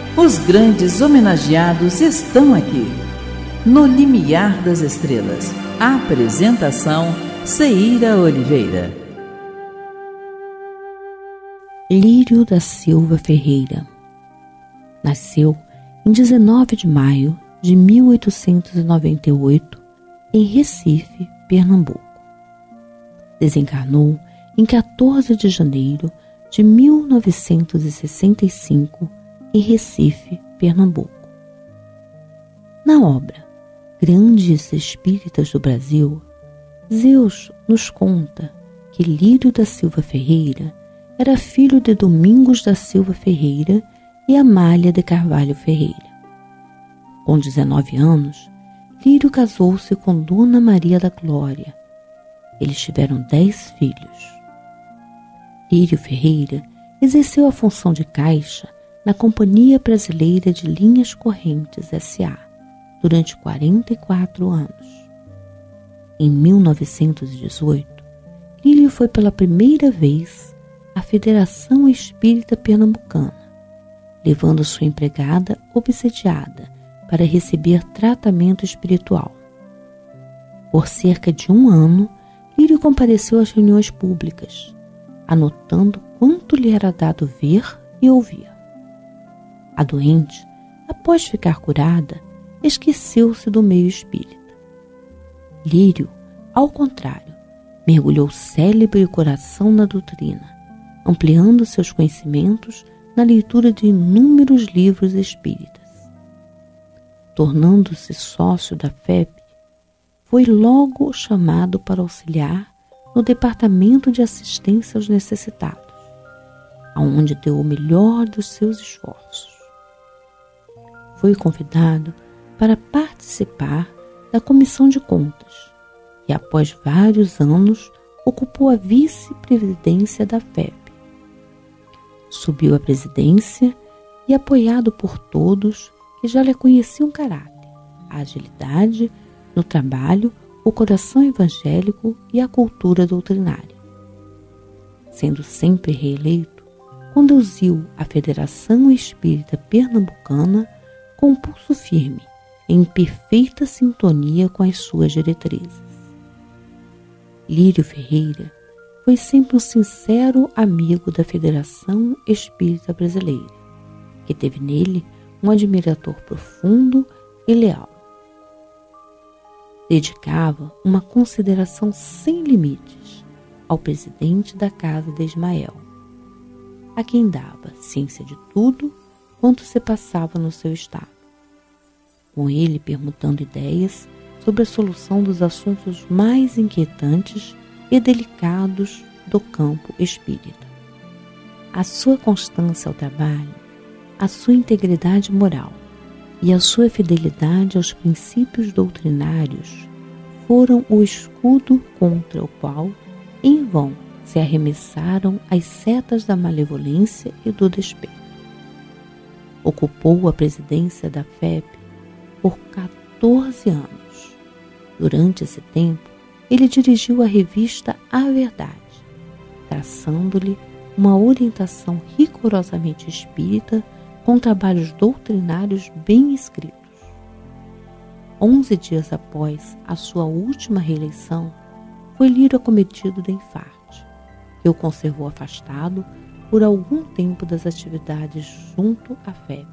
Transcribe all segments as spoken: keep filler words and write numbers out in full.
Os grandes homenageados estão aqui. No Limiar das Estrelas. Apresentação: Ceira Oliveira. Lírio da Silva Ferreira nasceu em dezenove de maio de mil oitocentos e noventa e oito em Recife, Pernambuco. Desencarnou em quatorze de janeiro de mil novecentos e sessenta e cinco em Recife, Pernambuco. Na obra Grandes Espíritas do Brasil, Zeus nos conta que Lírio da Silva Ferreira era filho de Domingos da Silva Ferreira e Amália de Carvalho Ferreira. Com dezenove anos, Lírio casou-se com Dona Maria da Glória. Eles tiveram dez filhos. Lírio Ferreira exerceu a função de caixa na Companhia Brasileira de Linhas Correntes S A durante quarenta e quatro anos. Em mil novecentos e dezoito, Lírio foi pela primeira vez à Federação Espírita Pernambucana, levando sua empregada obsediada para receber tratamento espiritual. Por cerca de um ano, Lírio compareceu às reuniões públicas, anotando quanto lhe era dado ver e ouvir. A doente, após ficar curada, esqueceu-se do meio espírita. Lírio, ao contrário, mergulhou cérebro e coração na doutrina, ampliando seus conhecimentos na leitura de inúmeros livros espíritas. Tornando-se sócio da F E P, foi logo chamado para auxiliar no Departamento de Assistência aos Necessitados, aonde deu o melhor dos seus esforços. Foi convidado para participar da Comissão de Contas e, após vários anos, ocupou a vice-presidência da F E P. Subiu à presidência e, apoiado por todos que já lhe conheciam caráter, a agilidade no trabalho, o coração evangélico e a cultura doutrinária. Sendo sempre reeleito, conduziu a Federação Espírita Pernambucana com pulso firme, em perfeita sintonia com as suas diretrizes. Lírio Ferreira foi sempre um sincero amigo da Federação Espírita Brasileira, que teve nele um admirador profundo e leal. Dedicava uma consideração sem limites ao presidente da Casa de Ismael, a quem dava ciência de tudo quanto se passava no seu estado, com ele permutando ideias sobre a solução dos assuntos mais inquietantes e delicados do campo espírita. A sua constância ao trabalho, a sua integridade moral e a sua fidelidade aos princípios doutrinários foram o escudo contra o qual, em vão, se arremessaram as setas da malevolência e do despeito. Ocupou a presidência da F E P por quatorze anos. Durante esse tempo, ele dirigiu a revista A Verdade, traçando-lhe uma orientação rigorosamente espírita com trabalhos doutrinários bem escritos. Onze dias após a sua última reeleição, foi Lírio acometido de infarte, que o conservou afastado por algum tempo das atividades junto à F E P.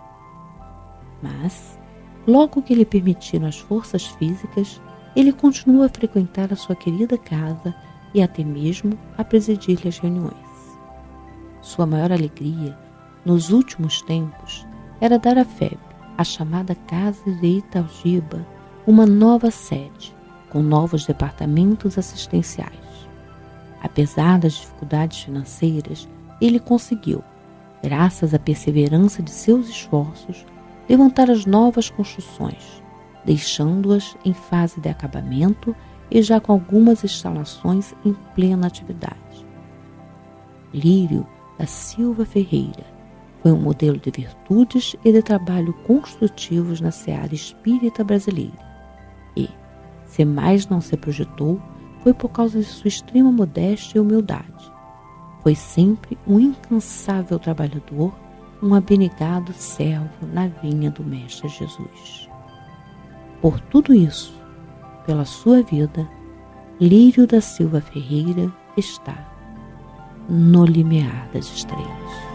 Mas, logo que lhe permitiram as forças físicas, ele continuou a frequentar a sua querida casa e até mesmo a presidir-lhe as reuniões. Sua maior alegria, nos últimos tempos, era dar à F E P, a chamada Casa de Italgiba, uma nova sede, com novos departamentos assistenciais. Apesar das dificuldades financeiras, ele conseguiu, graças à perseverança de seus esforços, levantar as novas construções, deixando-as em fase de acabamento e já com algumas instalações em plena atividade. Lírio da Silva Ferreira foi um modelo de virtudes e de trabalho construtivos na seara espírita brasileira e, se mais não se projetou, foi por causa de sua extrema modéstia e humildade. Foi sempre um incansável trabalhador, um abnegado servo na vinha do Mestre Jesus. Por tudo isso, pela sua vida, Lírio da Silva Ferreira está no limiar das estrelas.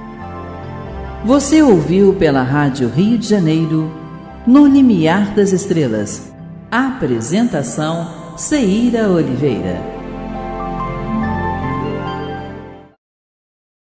Você ouviu pela Rádio Rio de Janeiro, No Limiar das Estrelas. Apresentação, Ceíra Oliveira.